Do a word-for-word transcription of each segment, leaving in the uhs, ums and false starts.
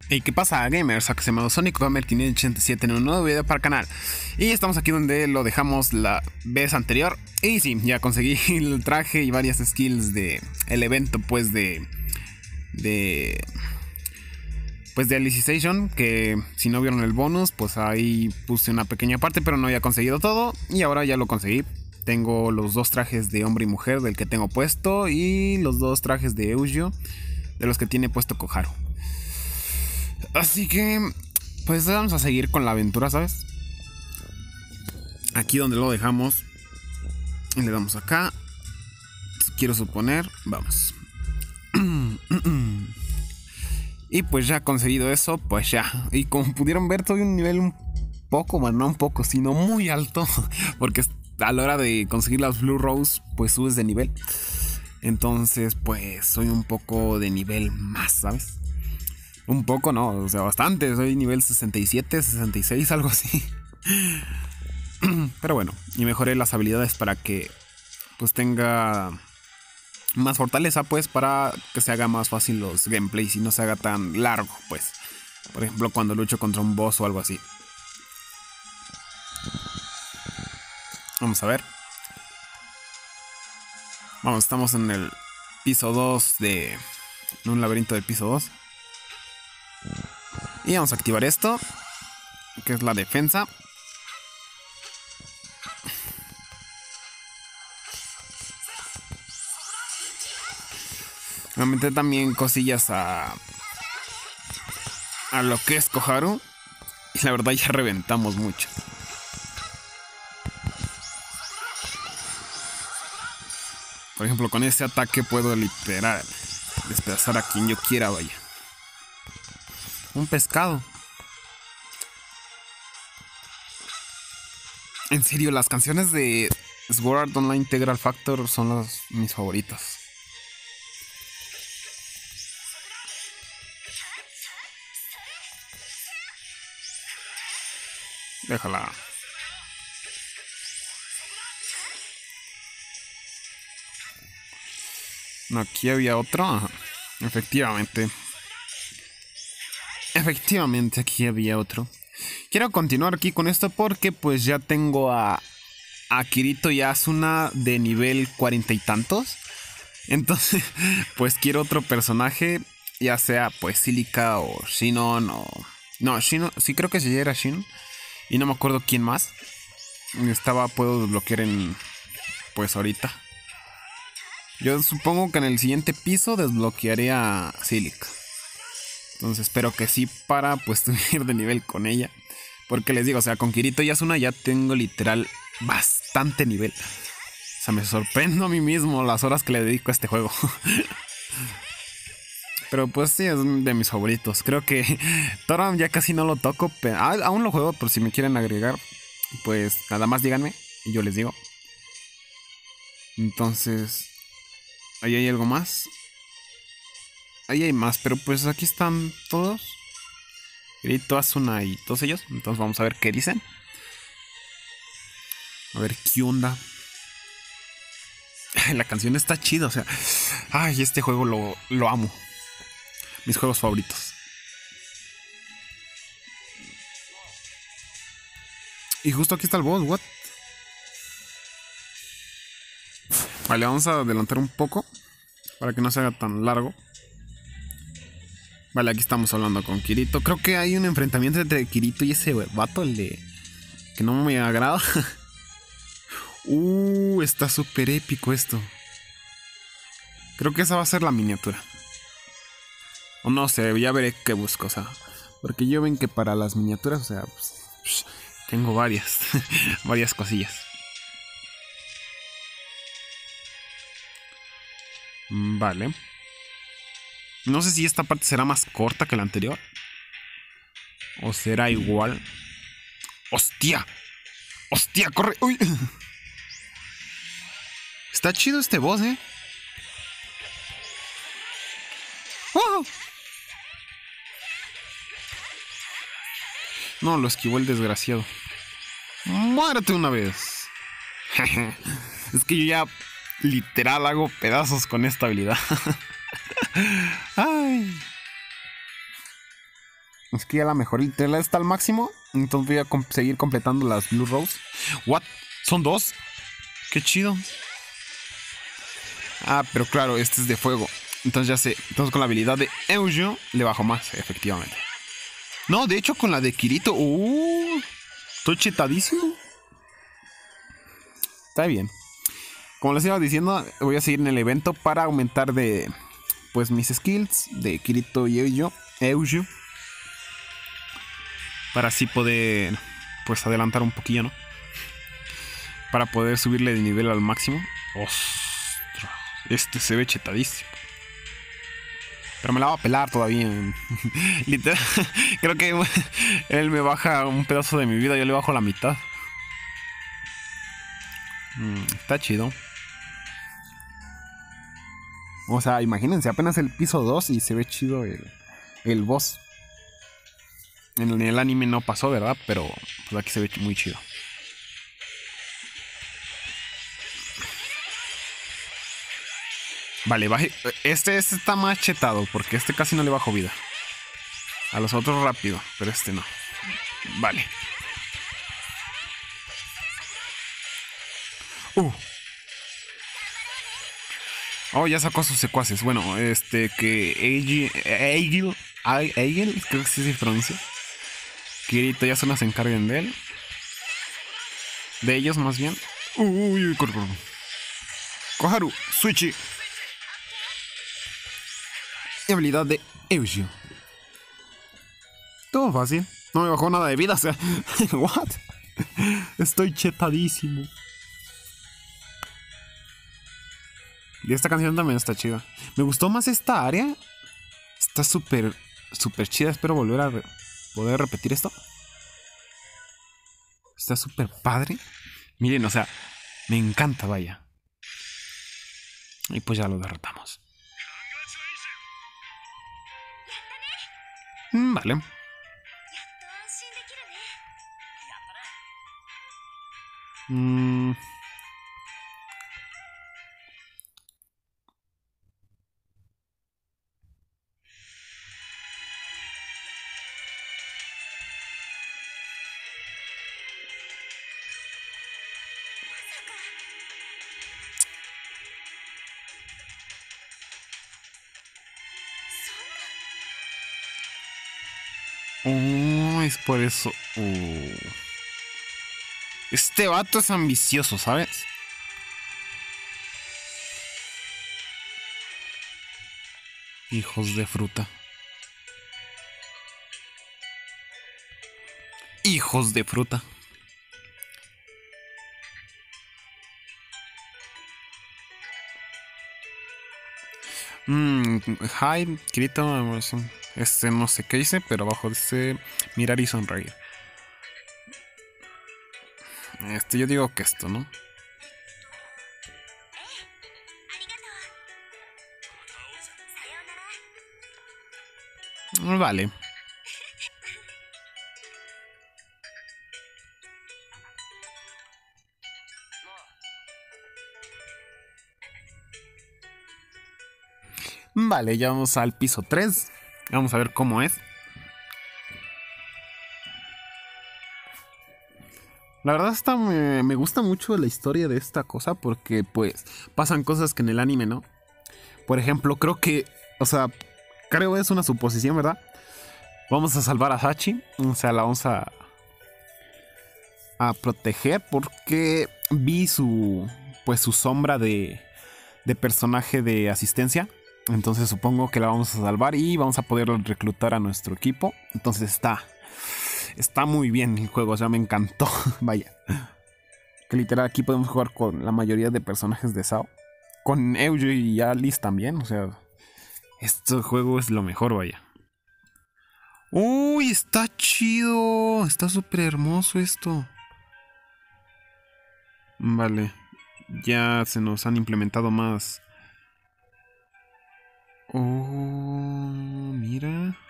Hey, ¿qué pasa, gamers? Aquí se llama Sonic Gamer quinientos ochenta y siete en un nuevo video para el canal. Y estamos aquí donde lo dejamos la vez anterior. Y sí, ya conseguí el traje y varias skills de el evento, pues de de pues de Alicization, que si no vieron el bonus, pues ahí puse una pequeña parte, pero no había conseguido todo y ahora ya lo conseguí. Tengo los dos trajes de hombre y mujer del que tengo puesto y los dos trajes de Eugeo de los que tiene puesto Koharu. Así que, pues vamos a seguir con la aventura, ¿sabes? Aquí donde lo dejamos. Y le damos acá. Quiero suponer. Vamos. Y pues ya conseguido eso, pues ya. Y como pudieron ver, estoy un nivel un poco, bueno, no un poco, sino muy alto. Porque a la hora de conseguir las Blue Rose, pues subes de nivel. Entonces, pues soy un poco de nivel más, ¿sabes? Un poco, no, o sea, bastante. Soy nivel sesenta y siete, sesenta y seis, algo así. Pero bueno, y mejoré las habilidades para que pues tenga más fortaleza, pues, para que se haga más fácil los gameplays y no se haga tan largo, pues. Por ejemplo, cuando lucho contra un boss o algo así. Vamos a ver. Vamos, estamos en el piso dos de... en un laberinto del piso dos. Y vamos a activar esto, que es la defensa. Aumenté también cosillas a a lo que es Koharu. Y la verdad ya reventamos mucho. Por ejemplo, con este ataque puedo literal despedazar a quien yo quiera, vaya. Un pescado. En serio, las canciones de Sword Art Online Integral Factor son las, mis favoritas. Déjala. No, aquí había otro. Ajá. Efectivamente. Efectivamente, aquí había otro. Quiero continuar aquí con esto porque pues ya tengo a, a Kirito y a Asuna de nivel cuarenta y tantos. Entonces, pues quiero otro personaje, ya sea pues Silica o Shinon o... No, Shinon, sí creo que sí era Shinon. Y no me acuerdo quién más. Estaba, puedo desbloquear en... pues ahorita. Yo supongo que en el siguiente piso desbloquearé a Silica. Entonces espero que sí, para pues subir de nivel con ella. Porque les digo, o sea, con Kirito y Asuna ya tengo literal bastante nivel. O sea, me sorprendo a mí mismo las horas que le dedico a este juego. Pero pues sí, es de mis favoritos. Creo que Toram ya casi no lo toco, pero aún lo juego, por si me quieren agregar. Pues nada más díganme y yo les digo. Entonces, ahí hay algo más. Ahí hay más, pero pues aquí están todos. Kirito, Asuna y todos ellos. Entonces vamos a ver qué dicen. A ver qué onda. La canción está chida, o sea. Ay, este juego lo, lo amo. Mis juegos favoritos. Y justo aquí está el boss, what? Vale, vamos a adelantar un poco para que no se haga tan largo. Vale, aquí estamos hablando con Kirito. Creo que hay un enfrentamiento entre Kirito y ese vato, el de... que no me agrada. Uh, está súper épico esto. Creo que esa va a ser la miniatura. O no sé, ya veré qué busco, o sea. Porque yo ven que para las miniaturas, o sea, pues, psh, tengo varias. varias cosillas. Vale. No sé si esta parte será más corta que la anterior. O será igual. ¡Hostia! ¡Hostia! ¡Corre! ¡Uy! Está chido este boss, ¿eh? ¡Oh! No, lo esquivó el desgraciado. ¡Muérete una vez! Es que yo ya literal hago pedazos con esta habilidad. Ay. Es que ya la mejoré. Literal está al máximo. Entonces voy a com seguir completando las Blue Rose. ¿What? ¿Son dos? Qué chido. Ah, pero claro, este es de fuego. Entonces ya sé. Entonces con la habilidad de Eugeo le bajo más, efectivamente. No, de hecho con la de Kirito. Uh, estoy chetadísimo. Está bien. Como les iba diciendo, voy a seguir en el evento para aumentar de pues mis skills de Kirito y Eugeo. Eugeo. Para así poder pues adelantar un poquillo, ¿no? Para poder subirle de nivel al máximo. Ostras, este se ve chetadísimo. Pero me la va a pelar todavía. Literal, creo que él me baja un pedazo de mi vida, yo le bajo la mitad. Mm, está chido. O sea, imagínense, apenas el piso dos y se ve chido el, el boss. En el anime no pasó, ¿verdad? Pero pues aquí se ve muy chido. Vale, baje. Este, este está más chetado porque este casi no le bajo vida. A los otros rápido, pero este no. Vale. Uh. Oh, ya sacó a sus secuaces. Bueno, este que Eigil, Eigil, Eigil, creo que sí se pronuncia. Kirito ya solo se encarguen de él. De ellos más bien. Uy, uy, corre, corre. Koharu, Switchy. Y habilidad de Eugeo. Todo fácil. No me bajó nada de vida, o sea. What? Estoy chetadísimo. Y esta canción también está chida. Me gustó más esta área. Está súper, súper chida. Espero volver a re poder repetir esto. Está súper padre. Miren, o sea, me encanta, vaya. Y pues ya lo derrotamos. Mm, vale. Mm. Oh, es por eso. Oh. Este vato es ambicioso, ¿sabes? Hijos de fruta. Hijos de fruta. Mmm, hi, Kirito. Este no sé qué hice, pero abajo dice mirar y sonreír. Este, yo digo que esto, ¿no? Vale. Vale, ya vamos al piso tres. Vamos a ver cómo es. La verdad está, me, me gusta mucho la historia de esta cosa porque pues pasan cosas que en el anime no. Por ejemplo, creo que, o sea, creo es una suposición, ¿verdad? Vamos a salvar a Hachi, o sea, la vamos a, a proteger porque vi su, pues su sombra de, de personaje de asistencia. Entonces supongo que la vamos a salvar y vamos a poder reclutar a nuestro equipo. Entonces está... Está muy bien el juego, o sea, me encantó. Vaya. Que literal aquí podemos jugar con la mayoría de personajes de Sao. Con Eugeo y Alice también, o sea... Este juego es lo mejor, vaya. ¡Uy! Está chido. Está súper hermoso esto. Vale. Ya se nos han implementado más... Oh, mira.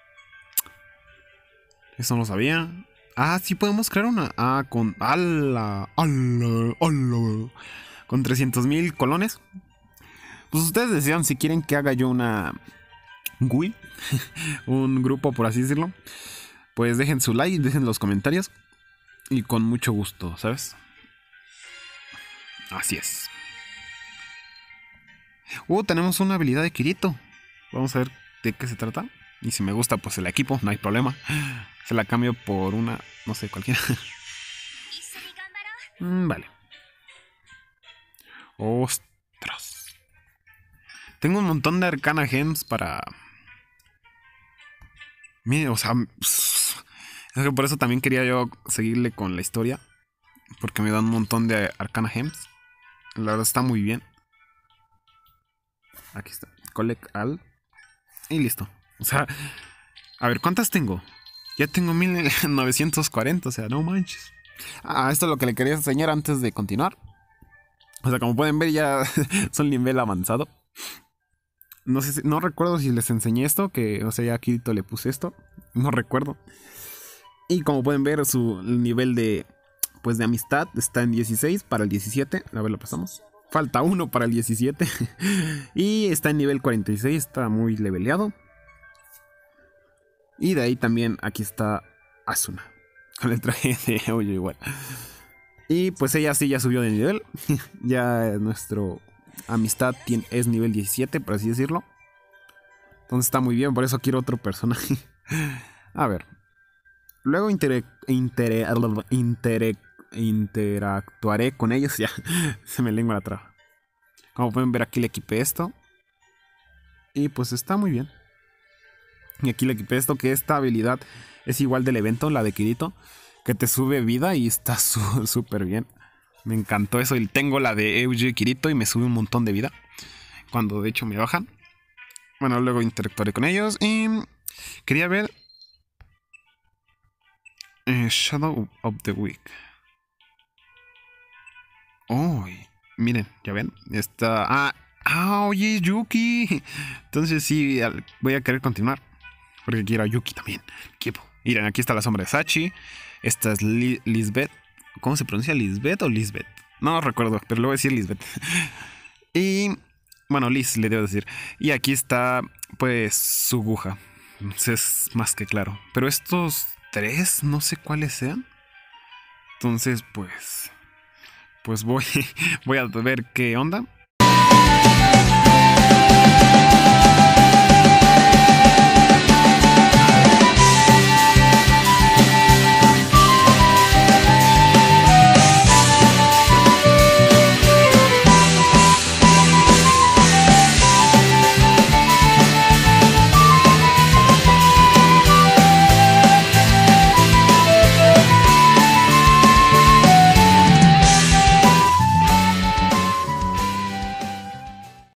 Eso no sabía. Ah, sí podemos crear una. Ah, con... ¡Hala! ¡Hala! ¡Hala! Con trescientos mil colones. Pues ustedes decían si quieren que haga yo una... G U I, un grupo por así decirlo, pues dejen su like, dejen los comentarios y con mucho gusto, ¿sabes? Así es. Uh, tenemos una habilidad de Kirito. Vamos a ver de qué se trata. Y si me gusta, pues el equipo, no hay problema. Se la cambio por una, no sé, cualquiera. mm, vale. Ostras. Tengo un montón de Arcana Gems para... Mire, o sea... Es que por eso también quería yo seguirle con la historia. Porque me dan un montón de Arcana Gems. La verdad está muy bien. Aquí está. Collect all. Y listo. O sea... A ver, ¿cuántas tengo? Ya tengo mil novecientos cuarenta, o sea, no manches. Ah, esto es lo que le quería enseñar antes de continuar. O sea, como pueden ver, ya son nivel avanzado. No sé si, no recuerdo si les enseñé esto, que, o sea, ya aquí le puse esto. No recuerdo. Y como pueden ver, su nivel de, pues, de amistad está en dieciséis para el diecisiete. A ver, lo pasamos. Falta uno para el diecisiete. Y está en nivel cuarenta y seis, está muy leveleado. Y de ahí también aquí está Asuna, con el traje de Oyo igual. Y pues ella sí ya subió de nivel. Ya nuestro amistad tiene, es nivel diecisiete, por así decirlo. Entonces está muy bien, por eso quiero otro personaje. A ver. Luego inter, inter, inter, interactuaré con ellos. Ya, se me lengua la traba. Como pueden ver, aquí le equipé esto. Y pues está muy bien. Y aquí le equipé esto, que esta habilidad es igual del evento, la de Kirito, que te sube vida y está súper bien. Me encantó eso. Y tengo la de Eugeo Kirito y me sube un montón de vida. Cuando de hecho me bajan. Bueno, luego interactuaré con ellos. Y quería ver eh, Shadow of the Week. Oh, miren, ya ven. Está... Ah, ah, oye, Yuki. Entonces sí, voy a querer continuar. Porque quiero a Yuki también. Miren, aquí está la sombra de Sachi. Esta es Li Lisbeth. ¿Cómo se pronuncia? ¿Lisbeth o Lisbeth? No recuerdo, pero le voy a decir Lisbeth. Y... Bueno, Liz le debo decir. Y aquí está, pues, Suguha. Es más que claro. Pero estos tres, no sé cuáles sean. Entonces, pues... Pues voy, voy a ver qué onda.